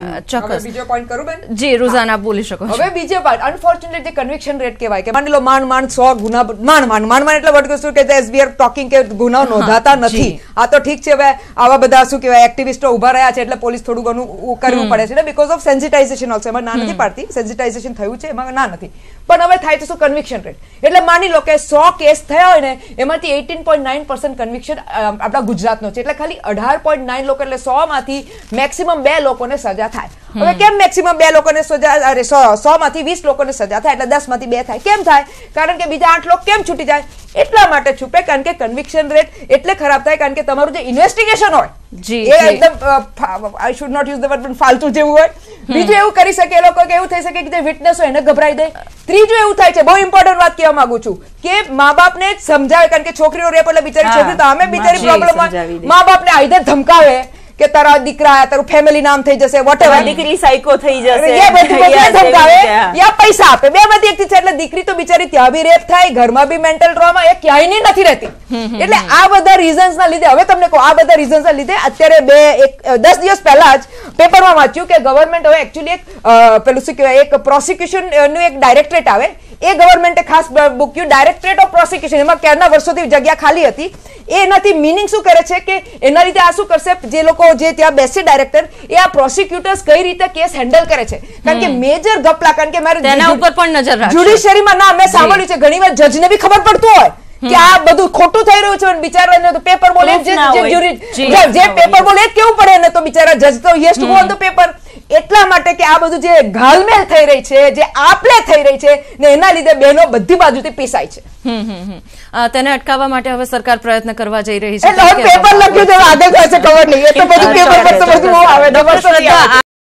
ચોક્કસ બીજો પોઈન્ટ કરું બેન? જી રુઝાન આપ બોલી શકો છો. હવે બીજો પાર્ટ અનફોર્ચ્યુનેટ જે કન્વિક્શન રેટ કહેવાય કે માની લો માંડ 100 ગુના માંડ એટલે વોટ કહેશું કે એઝ વી આર ટોકિંગ કે ગુનાઓ નોંધાતા નથી. આ તો ઠીક છે, હવે આવા બધા શું કહેવાય એક્ટિવિસ્ટો ઉભા રહ્યા છે એટલે પોલીસ થોડું ઘણું કરવું પડે છે ને બીકોઝ ઓફ સેન્સિટાઇઝેશન ઓલ્સો. એમાં ના નથી પાડતી, સેન્સિટાઇઝેશન થયું છે એમાં ના નથી, પણ હવે થાય તો શું કન્વિક્શન રેટ. એટલે માની લો કે 100 કેસ થયા હોય ને એમાંથી 18.9% કન્વિક્શન આપણા ગુજરાતનો છે. એટલે ખાલી 18.9 લોકો એટલે 100 માંથી મેક્સિમમ 2 લોકોને સજા થાય. હવે કેમ મેક્સિમમ 2 લોકોને સજા, અરે 100 માંથી 20 લોકોને સજા થાય એટલે 10 માંથી 2 થાય. કેમ થાય? કારણ કે બીજા 8 લોકો કેમ છૂટી જાય? એટલા માટે છૂટે કારણ કે કન્વિક્શન રેટ એટલે ખરાબ થાય કારણ કે તમારું જે ઇન્વેસ્ટિગેશન હોય એ એકદમ I should not use the word પણ ફાલતુ જેવું હોય. બીજું એવું કરી શકે એ લોકો કે એવું થઈ શકે કે જે વિટનેસ હોય એને ગભરાઈ દે. ત્રીજું એવું થાય છે, બહુ ઇમ્પોર્ટન્ટ વાત કહેવા માંગુ છું કે મા બાપને સમજાવે કારણ કે છોકરીઓ રેપ એટલે બિચારી છોકરી તો આમે બિચારી પ્રોબ્લેમ હોય. મા બાપને આઈધર ધમકાવે કે તારા દીકરા તારું ફેમિલી નામ થઈ જશે, વોટેવર, દીકરી સાયકો થઈ જશે, એ બધું ધમકાવે યા પૈસા આપે. બે બધી એકથી છે એટલે દીકરી તો બિચારી ત્યાં બી રેપ થાય, ઘરમાં બી મેન્ટલ ટ્રોમા, એ ક્યાંય નથી રહેતી. એટલે આ બધા રીઝન્સ ના લીધે હવે તમને કહું આ બધા રીઝન્સ ના લીધે અત્યારે 10 દિવસ પહેલા જ પેપરમાં વાંચ્યું કે ગવર્મેન્ટ હવે એકચ્યુઅલી એક પેલું શું કહેવાય એક પ્રોસિક્યુશન નું એક ડાયરેક્ટરેટ આવે એ ગવર્મેન્ટે ખાસ મૂક્યું, ડાયરેક્ટરેટ ઓફ પ્રોસિક્યુશન. એમાં ક્યારના વર્ષોથી જગ્યા ખાલી હતી. એનાથી મિનિંગ શું કરે છે કે એના લીધે આ શું કરશે, જે લોકો જે ત્યાં બેસે ડાયરેક્ટર એ આ પ્રોસિક્યુટર્સ કઈ રીતે કેસ હેન્ડલ કરે છે. કારણ કે મેજર ગપલા, કારણ કે મારે તેના ઉપર પણ નજર રાખશે. જ્યુડિશિયરીમાં ના મેં સાંભળ્યું છે ઘણીવાર જજને બી ખબર પડતું હોય કે આ બધું ખોટું થઈ રહ્યું છે અને બિચારાને તો પેપર બોલે જે પેપર બોલે જ કેવું પડે ને, તો બિચારા જજ તો yes to go on the paper. એટલા માટે કે આ બધું જે ઘાલમેલ થઈ રહી છે, જે આપલે થઈ રહી છે ને એના લીધે બહેનો બધી બાજુથી પીસાય છે. તેને અટકાવવા માટે હવે સરકાર પ્રયત્ન કરવા જઈ રહી છે. પેપર લખ્યું છે, આગળ થશે ખબર નહીં, એ તો બધું પેપર પર તો બધું આવે.